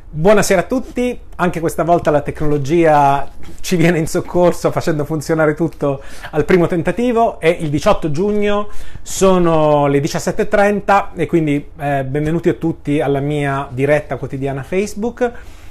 Buonasera a tutti, anche questa volta la tecnologia ci viene in soccorso facendo funzionare tutto al primo tentativo. È il 18 giugno, sono le 17:30 e quindi benvenuti a tutti alla mia diretta quotidiana Facebook.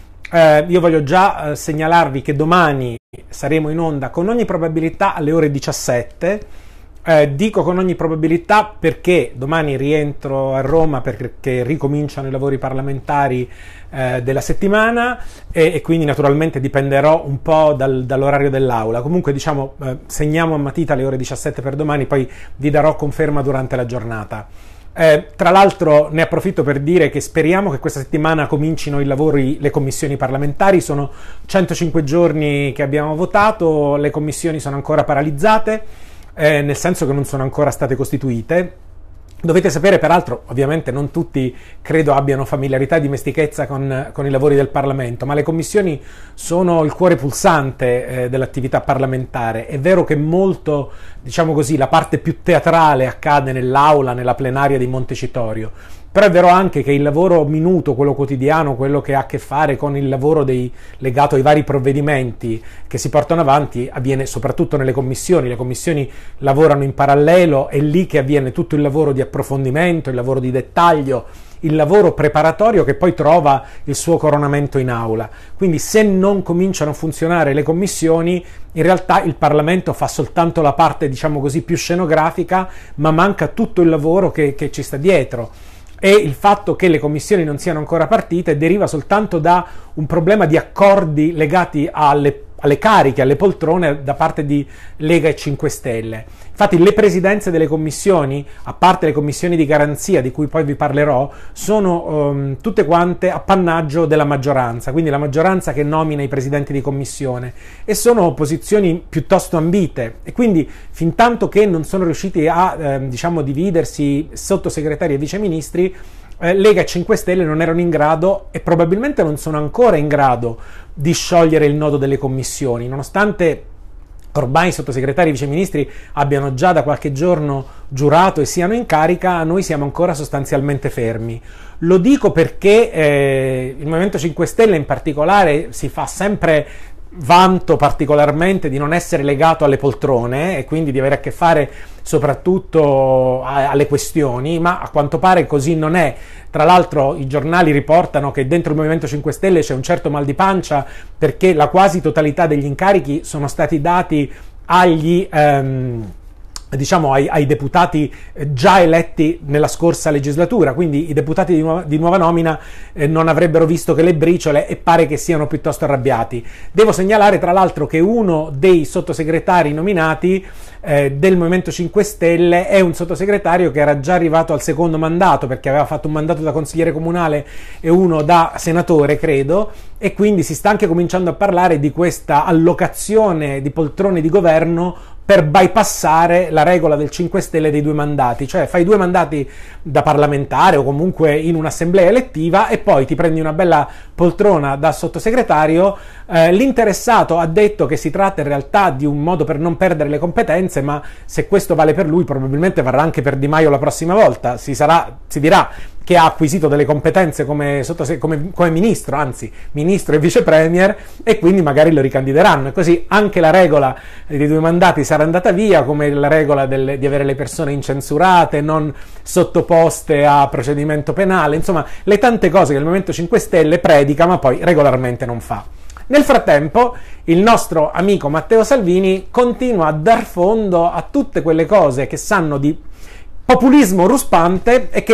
Io voglio già segnalarvi che domani saremo in onda con ogni probabilità alle ore 17. Dico con ogni probabilità perché domani rientro a Roma perché ricominciano i lavori parlamentari della settimana e quindi naturalmente dipenderò un po' dall'orario dell'aula. Comunque diciamo segniamo a matita le ore 17 per domani, poi vi darò conferma durante la giornata. Tra l'altro ne approfitto per dire che speriamo che questa settimana comincino i lavori, le commissioni parlamentari. Sono 105 giorni che abbiamo votato, le commissioni sono ancora paralizzate. Nel senso che non sono ancora state costituite. Dovete sapere, peraltro, ovviamente non tutti credo abbiano familiarità e dimestichezza con i lavori del Parlamento, ma le commissioni sono il cuore pulsante dell'attività parlamentare. È vero che molto, diciamo così, la parte più teatrale accade nell'aula, nella plenaria di Montecitorio, però è vero anche che il lavoro minuto, quello quotidiano, quello che ha a che fare con il lavoro legato ai vari provvedimenti che si portano avanti, avviene soprattutto nelle commissioni. Le commissioni lavorano in parallelo, è lì che avviene tutto il lavoro di approfondimento, il lavoro di dettaglio, il lavoro preparatorio che poi trova il suo coronamento in aula. Quindi se non cominciano a funzionare le commissioni, in realtà il Parlamento fa soltanto la parte, diciamo così, più scenografica, ma manca tutto il lavoro che ci sta dietro. E il fatto che le commissioni non siano ancora partite deriva soltanto da un problema di accordi legati alle cariche, alle poltrone da parte di Lega e 5 Stelle. Infatti le presidenze delle commissioni, a parte le commissioni di garanzia di cui poi vi parlerò, sono tutte quante appannaggio della maggioranza, quindi la maggioranza che nomina i presidenti di commissione, e sono posizioni piuttosto ambite, e quindi fin tanto che non sono riusciti a diciamo dividersi sottosegretari e viceministri, Lega e 5 Stelle non erano in grado e probabilmente non sono ancora in grado di sciogliere il nodo delle commissioni, nonostante ormai i sottosegretari e viceministri abbiano già da qualche giorno giurato e siano in carica. Noi siamo ancora sostanzialmente fermi. Lo dico perché il Movimento 5 Stelle in particolare si fa sempre vanto particolarmente di non essere legato alle poltrone e quindi di avere a che fare soprattutto alle questioni, ma a quanto pare così non è. Tra l'altro i giornali riportano che dentro il Movimento 5 Stelle c'è un certo mal di pancia perché la quasi totalità degli incarichi sono stati dati agli diciamo ai deputati già eletti nella scorsa legislatura, quindi i deputati di nuova nomina non avrebbero visto che le briciole e pare che siano piuttosto arrabbiati. Devo segnalare tra l'altro che uno dei sottosegretari nominati del Movimento 5 Stelle è un sottosegretario che era già arrivato al secondo mandato, perché aveva fatto un mandato da consigliere comunale e uno da senatore, credo, e quindi si sta anche cominciando a parlare di questa allocazione di poltrone di governo per bypassare la regola del 5 Stelle dei 2 mandati, cioè fai 2 mandati da parlamentare o comunque in un'assemblea elettiva e poi ti prendi una bella poltrona da sottosegretario. L'interessato ha detto che si tratta in realtà di un modo per non perdere le competenze, ma se questo vale per lui probabilmente varrà anche per Di Maio la prossima volta. Si dirà che ha acquisito delle competenze come ministro, anzi ministro e vice premier, e quindi magari lo ricandideranno, e così anche la regola dei 2 mandati sarà andata via, come la regola di avere le persone incensurate, non sottoposte a procedimento penale, insomma le tante cose che il Movimento 5 Stelle predica ma poi regolarmente non fa. Nel frattempo il nostro amico Matteo Salvini continua a dar fondo a tutte quelle cose che sanno di populismo ruspante e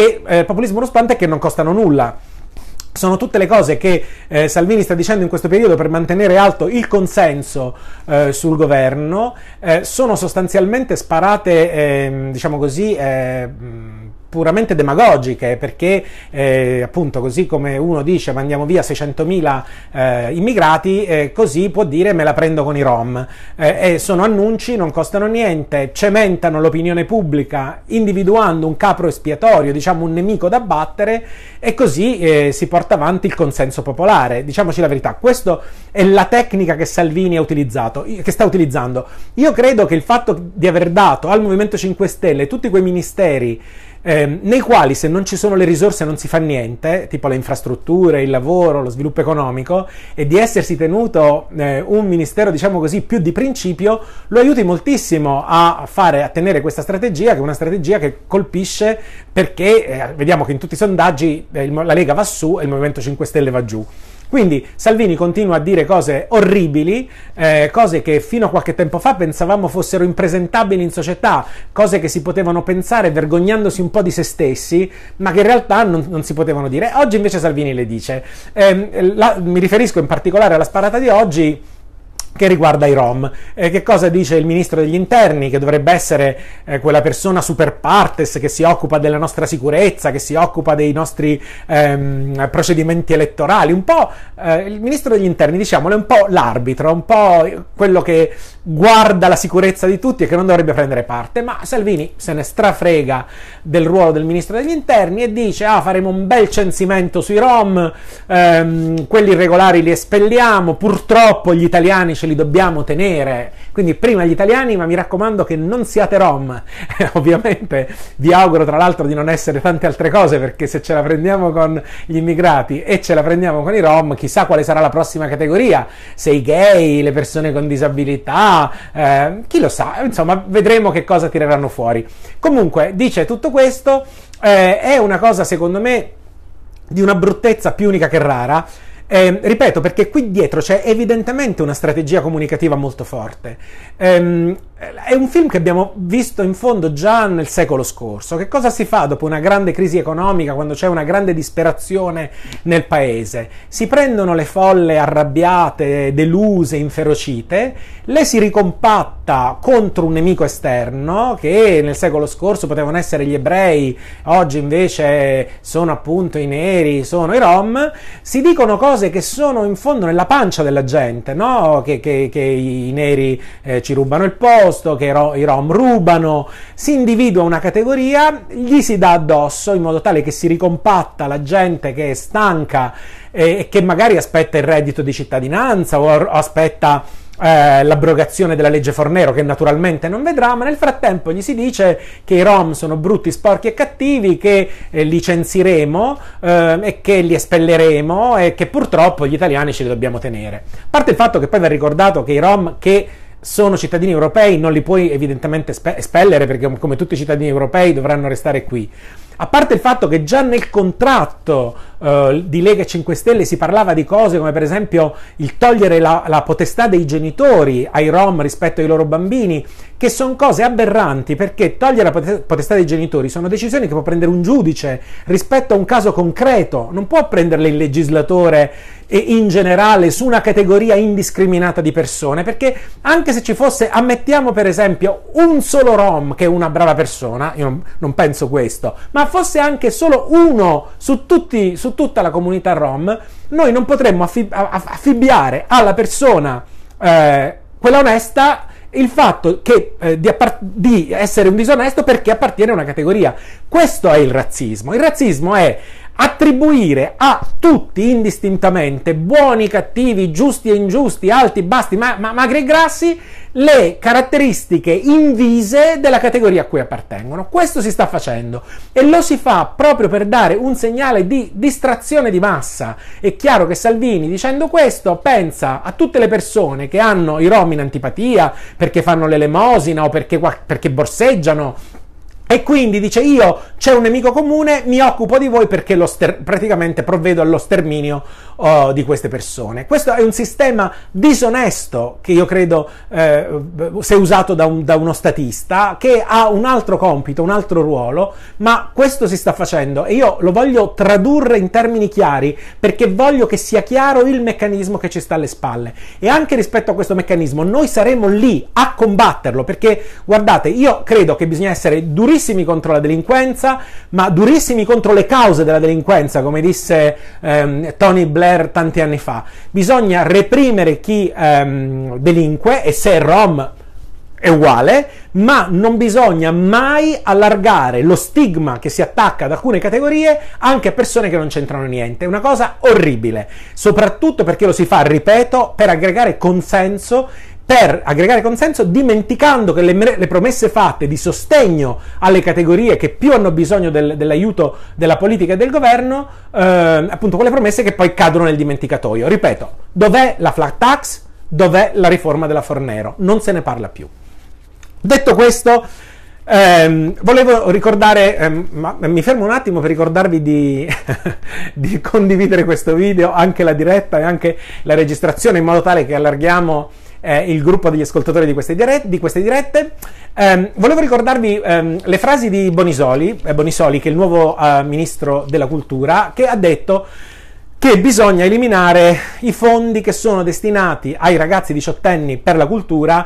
che non costano nulla. Sono tutte le cose che Salvini sta dicendo in questo periodo per mantenere alto il consenso sul governo. Sono sostanzialmente sparate, diciamo così, puramente demagogiche, perché appunto così come uno dice mandiamo via 600.000 immigrati, così può dire me la prendo con i Rom, e sono annunci, non costano niente, cementano l'opinione pubblica individuando un capro espiatorio, diciamo un nemico da battere, e così si porta avanti il consenso popolare. Diciamoci la verità, questa è la tecnica che Salvini ha utilizzato, che sta utilizzando. Io credo che il fatto di aver dato al Movimento 5 Stelle tutti quei ministeri nei quali se non ci sono le risorse non si fa niente, tipo le infrastrutture, il lavoro, lo sviluppo economico, e di essersi tenuto un ministero, diciamo così, più di principio, lo aiuti moltissimo a tenere questa strategia, che è una strategia che colpisce perché vediamo che in tutti i sondaggi la Lega va su e il Movimento 5 Stelle va giù. Quindi Salvini continua a dire cose orribili, cose che fino a qualche tempo fa pensavamo fossero impresentabili in società, cose che si potevano pensare vergognandosi un po' di se stessi, ma che in realtà non si potevano dire. Oggi invece Salvini le dice. Mi riferisco in particolare alla sparata di oggi, che riguarda i Rom. Che cosa dice il ministro degli interni, che dovrebbe essere quella persona super partes che si occupa della nostra sicurezza, che si occupa dei nostri procedimenti elettorali, un po' il ministro degli interni, diciamolo, è un po' l'arbitro, un po' quello che guarda la sicurezza di tutti e che non dovrebbe prendere parte, ma Salvini se ne strafrega del ruolo del ministro degli interni e dice: faremo un bel censimento sui Rom, quelli irregolari li espelliamo, purtroppo gli italiani ce li dobbiamo tenere, quindi prima gli italiani, ma mi raccomando che non siate Rom. Ovviamente vi auguro tra l'altro di non essere tante altre cose, perché se ce la prendiamo con gli immigrati e ce la prendiamo con i Rom, chissà quale sarà la prossima categoria, se i gay, le persone con disabilità, chi lo sa, insomma vedremo che cosa tireranno fuori. Comunque dice tutto questo, è una cosa secondo me di una bruttezza più unica che rara. Ripeto, perché qui dietro c'è evidentemente una strategia comunicativa molto forte. È un film che abbiamo visto in fondo già nel secolo scorso. Che cosa si fa dopo una grande crisi economica, quando c'è una grande disperazione nel paese? Si prendono le folle arrabbiate, deluse, inferocite, le si ricompatta contro un nemico esterno, che nel secolo scorso potevano essere gli ebrei, oggi invece sono appunto i neri, sono i rom. Si dicono cose che sono in fondo nella pancia della gente, no? Che i neri ci rubano il posto, che i rom rubano. Si individua una categoria, gli si dà addosso in modo tale che si ricompatta la gente che è stanca e che magari aspetta il reddito di cittadinanza o aspetta l'abrogazione della legge Fornero, che naturalmente non vedrà, ma nel frattempo gli si dice che i rom sono brutti, sporchi e cattivi, che licenzieremo e che li espelleremo e che purtroppo gli italiani ce li dobbiamo tenere. A parte il fatto che poi va ricordato che i rom che sono cittadini europei non li puoi evidentemente espellere, perché come tutti i cittadini europei dovranno restare qui. A parte il fatto che già nel contratto di Lega e 5 Stelle si parlava di cose come per esempio il togliere la potestà dei genitori ai rom rispetto ai loro bambini, che sono cose aberranti, perché togliere la potestà dei genitori sono decisioni che può prendere un giudice rispetto a un caso concreto, non può prenderle il legislatore e in generale su una categoria indiscriminata di persone, perché anche se ci fosse, ammettiamo per esempio, un solo rom che è una brava persona, io non penso questo, ma fosse anche solo uno su tutta la comunità rom, noi non potremmo affibbiare alla persona quella onesta il fatto che di essere un disonesto perché appartiene a una categoria. Questo è il razzismo. Il razzismo è attribuire a tutti indistintamente, buoni, cattivi, giusti e ingiusti, alti, bassi, magri e grassi, le caratteristiche invise della categoria a cui appartengono. Questo si sta facendo e lo si fa proprio per dare un segnale di distrazione di massa. È chiaro che Salvini, dicendo questo, pensa a tutte le persone che hanno i rom in antipatia perché fanno l'elemosina o perché borseggiano, e quindi dice: io c'è un nemico comune, mi occupo di voi perché praticamente provvedo allo sterminio di queste persone. Questo è un sistema disonesto che io credo sia usato da uno statista che ha un altro compito, un altro ruolo, ma questo si sta facendo e io lo voglio tradurre in termini chiari perché voglio che sia chiaro il meccanismo che ci sta alle spalle, e anche rispetto a questo meccanismo noi saremo lì a combatterlo, perché guardate, io credo che bisogna essere durissimi contro la delinquenza, ma durissimi contro le cause della delinquenza, come disse Tony Blair tanti anni fa. Bisogna reprimere chi delinque, e se è rom è uguale, ma non bisogna mai allargare lo stigma che si attacca ad alcune categorie anche a persone che non c'entrano niente. È una cosa orribile, soprattutto perché lo si fa, ripeto, per aggregare consenso, per aggregare consenso, dimenticando che le promesse fatte di sostegno alle categorie che più hanno bisogno dell'aiuto della politica e del governo, appunto quelle promesse che poi cadono nel dimenticatoio. Ripeto, dov'è la flat tax? Dov'è la riforma della Fornero? Non se ne parla più. Detto questo, volevo ricordare, mi fermo un attimo per ricordarvi di condividere questo video, anche la diretta e anche la registrazione, in modo tale che allarghiamo il gruppo degli ascoltatori di queste dirette. Volevo ricordarvi le frasi di Bonisoli, che è il nuovo ministro della cultura, che ha detto che bisogna eliminare i fondi che sono destinati ai ragazzi diciottenni per la cultura,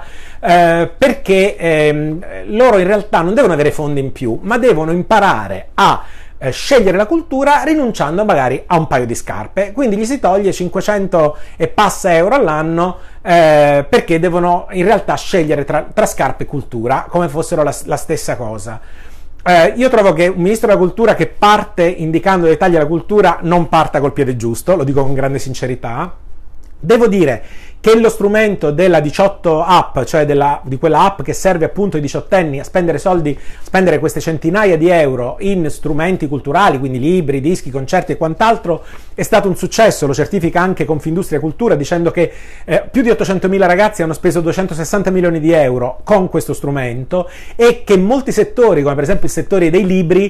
perché loro in realtà non devono avere fondi in più, ma devono imparare a scegliere la cultura rinunciando magari a un paio di scarpe. Quindi gli si toglie 500 e passa euro all'anno, perché devono in realtà scegliere tra scarpe e cultura come fossero la stessa cosa. Io trovo che un ministro della cultura che parte indicando dei tagli alla cultura non parta col piede giusto, lo dico con grande sincerità. Devo dire che lo strumento della 18 app, cioè di quella app che serve appunto ai diciottenni a spendere soldi, spendere queste centinaia di euro in strumenti culturali, quindi libri, dischi, concerti e quant'altro, è stato un successo. Lo certifica anche Confindustria Cultura, dicendo che più di 800.000 ragazzi hanno speso 260 milioni di euro con questo strumento, e che molti settori, come per esempio il settore dei libri,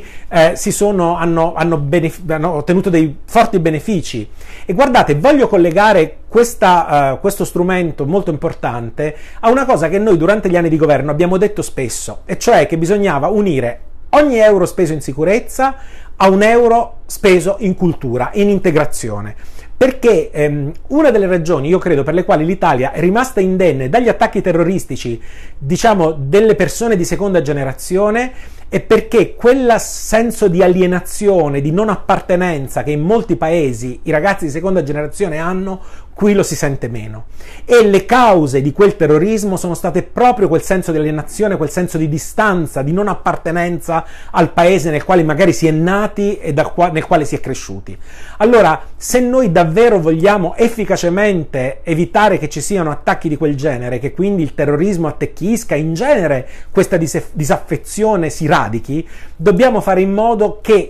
hanno ottenuto dei forti benefici. E guardate, voglio collegare questo strumento molto importante a una cosa che noi durante gli anni di governo abbiamo detto spesso, e cioè che bisognava unire ogni euro speso in sicurezza a un euro speso in cultura, in integrazione. Perché una delle ragioni, io credo, per le quali l'Italia è rimasta indenne dagli attacchi terroristici, diciamo, delle persone di seconda generazione, è perché quel senso di alienazione, di non appartenenza che in molti paesi i ragazzi di seconda generazione hanno, qui lo si sente meno. E le cause di quel terrorismo sono state proprio quel senso di alienazione, quel senso di distanza, di non appartenenza al paese nel quale magari si è nati e nel quale si è cresciuti. Allora, se noi davvero vogliamo efficacemente evitare che ci siano attacchi di quel genere, che quindi il terrorismo attecchisca, in genere questa disaffezione si radichi, dobbiamo fare in modo che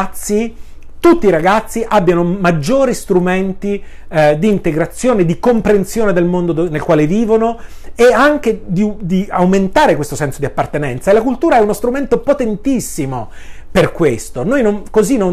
tutti i ragazzi abbiano maggiori strumenti di integrazione, di comprensione del mondo nel quale vivono, e anche di aumentare questo senso di appartenenza. E la cultura è uno strumento potentissimo per questo. Non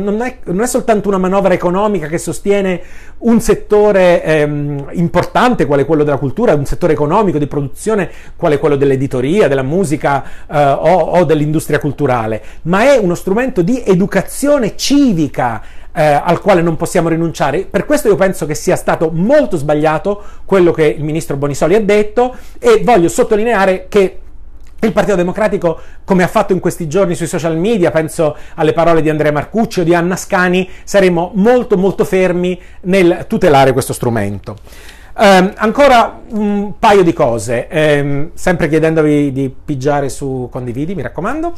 è soltanto una manovra economica che sostiene un settore importante quale quello della cultura, un settore economico di produzione quale quello dell'editoria, della musica o dell'industria culturale, ma è uno strumento di educazione civica al quale non possiamo rinunciare. Per questo io penso che sia stato molto sbagliato quello che il ministro Bonisoli ha detto, e voglio sottolineare che il Partito Democratico, come ha fatto in questi giorni sui social media, penso alle parole di Andrea Marcucci o di Anna Ascani, saremo molto molto fermi nel tutelare questo strumento. Ancora un paio di cose, sempre chiedendovi di pigiare su condividi, mi raccomando.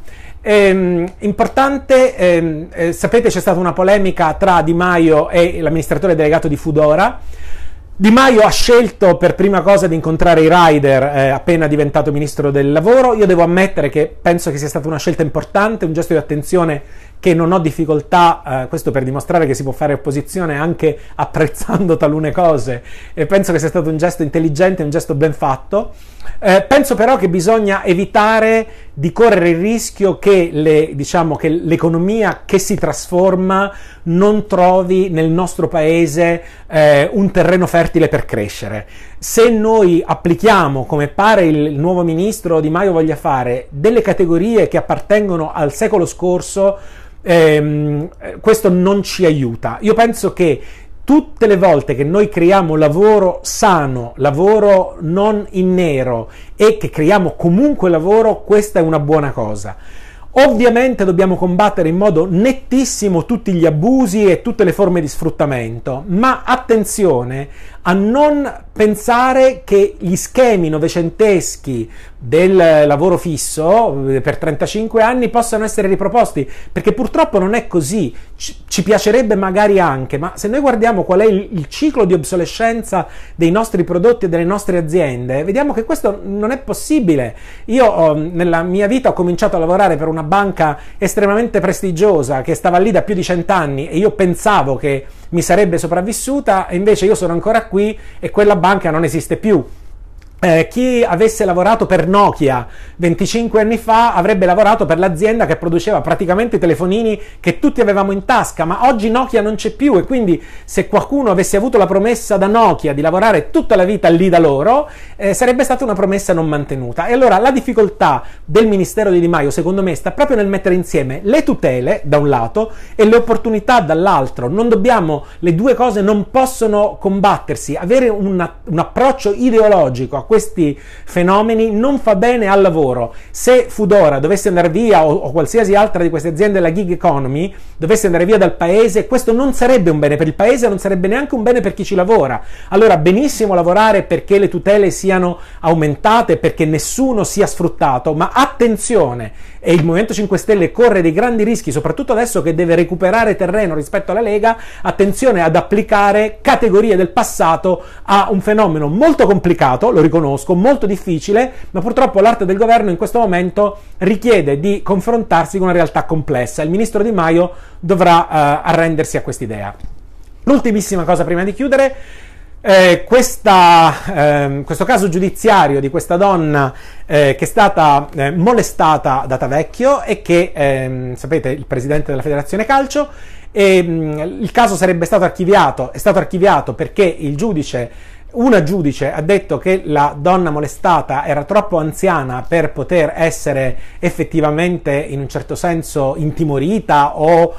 Importante, sapete, c'è stata una polemica tra Di Maio e l'amministratore delegato di Foodora. Di Maio ha scelto per prima cosa di incontrare i rider appena diventato ministro del lavoro. Io devo ammettere che penso che sia stata una scelta importante, un gesto di attenzione che non ho difficoltà, questo per dimostrare che si può fare opposizione anche apprezzando talune cose, e penso che sia stato un gesto intelligente, un gesto ben fatto. Penso però che bisogna evitare di correre il rischio che l'economia che si trasforma non trovi nel nostro paese un terreno fertile per crescere. Se noi applichiamo, come pare il nuovo ministro Di Maio voglia fare, delle categorie che appartengono al secolo scorso, questo non ci aiuta. Io penso che tutte le volte che noi creiamo lavoro sano, lavoro non in nero, e che creiamo comunque lavoro, questa è una buona cosa. Ovviamente dobbiamo combattere in modo nettissimo tutti gli abusi e tutte le forme di sfruttamento, ma attenzione a non pensare che gli schemi novecenteschi del lavoro fisso per 35 anni possano essere riproposti, perché purtroppo non è così. Ci piacerebbe magari anche, ma se noi guardiamo qual è il ciclo di obsolescenza dei nostri prodotti e delle nostre aziende, vediamo che questo non è possibile. Io nella mia vita ho cominciato a lavorare per una banca estremamente prestigiosa che stava lì da più di 100 anni e io pensavo che mi sarebbe sopravvissuta, e invece io sono ancora qui e quella banca non esiste più. Chi avesse lavorato per Nokia 25 anni fa avrebbe lavorato per l'azienda che produceva praticamente i telefonini che tutti avevamo in tasca, ma oggi Nokia non c'è più, e quindi se qualcuno avesse avuto la promessa da Nokia di lavorare tutta la vita lì da loro, sarebbe stata una promessa non mantenuta. E allora la difficoltà del Ministero di Di Maio, secondo me, sta proprio nel mettere insieme le tutele da un lato e le opportunità dall'altro. Le due cose non possono combattersi. Avere un approccio ideologico a questi fenomeni non fa bene al lavoro. Se Foodora dovesse andare via, o qualsiasi altra di queste aziende della gig economy dovesse andare via dal paese, questo non sarebbe un bene per il paese, non sarebbe neanche un bene per chi ci lavora. Allora benissimo lavorare perché le tutele siano aumentate, perché nessuno sia sfruttato, ma attenzione, e il Movimento 5 Stelle corre dei grandi rischi, soprattutto adesso che deve recuperare terreno rispetto alla Lega, attenzione ad applicare categorie del passato a un fenomeno molto complicato, lo riconosco, molto difficile, ma purtroppo l'arte del governo in questo momento richiede di confrontarsi con una realtà complessa. Il ministro Di Maio dovrà arrendersi a quest'idea. L'ultimissima cosa prima di chiudere: questo caso giudiziario di questa donna che è stata molestata da Tavecchio e che, sapete, il presidente della Federazione Calcio, il caso sarebbe stato archiviato, è stato archiviato perché una giudice ha detto che la donna molestata era troppo anziana per poter essere effettivamente in un certo senso intimorita o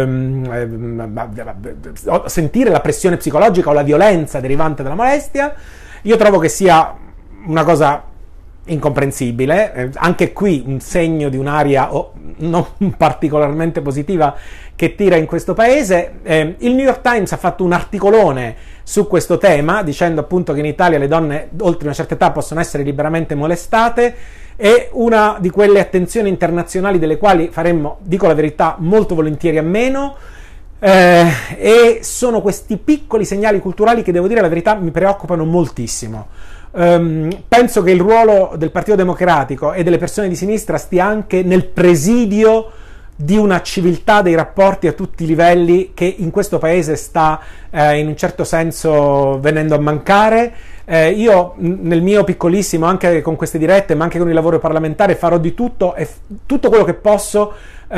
sentire la pressione psicologica o la violenza derivante dalla molestia. Io trovo che sia una cosa incomprensibile, anche qui un segno di un'aria non particolarmente positiva che tira in questo paese. Il New York Times ha fatto un articolone su questo tema, dicendo appunto che in Italia le donne oltre una certa età possono essere liberamente molestate. È una di quelle attenzioni internazionali delle quali faremmo, dico la verità, molto volentieri a meno, e sono questi piccoli segnali culturali che, devo dire la verità, mi preoccupano moltissimo. Penso che il ruolo del Partito Democratico e delle persone di sinistra stia anche nel presidio di una civiltà dei rapporti a tutti i livelli che in questo paese sta in un certo senso venendo a mancare. Io nel mio piccolissimo, anche con queste dirette ma anche con il lavoro parlamentare, farò di tutto e tutto quello che posso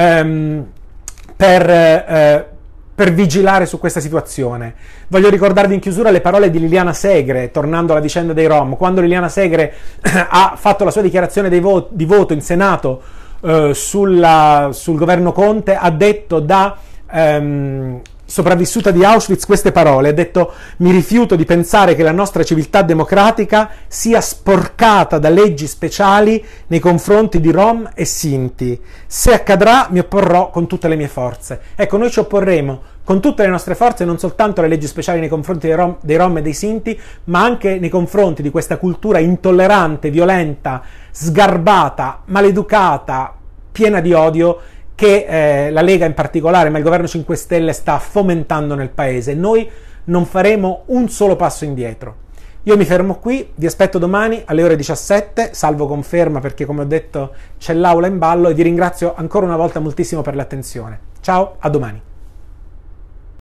per vigilare su questa situazione. Voglio ricordarvi in chiusura le parole di Liliana Segre, tornando alla vicenda dei Rom. Quando Liliana Segre ha fatto la sua dichiarazione di voto in Senato sul governo Conte, ha detto da sopravvissuta di Auschwitz queste parole, ha detto: mi rifiuto di pensare che la nostra civiltà democratica sia sporcata da leggi speciali nei confronti di Rom e Sinti. Se accadrà mi opporrò con tutte le mie forze. Ecco, noi ci opporremo con tutte le nostre forze, non soltanto alle leggi speciali nei confronti dei Rom e dei Sinti, ma anche nei confronti di questa cultura intollerante, violenta, sgarbata, maleducata, piena di odio che la Lega in particolare, ma il governo 5 Stelle sta fomentando nel paese. Noi non faremo un solo passo indietro. Io mi fermo qui, vi aspetto domani alle ore 17, salvo conferma perché, come ho detto, c'è l'aula in ballo, e vi ringrazio ancora una volta moltissimo per l'attenzione. Ciao, a domani.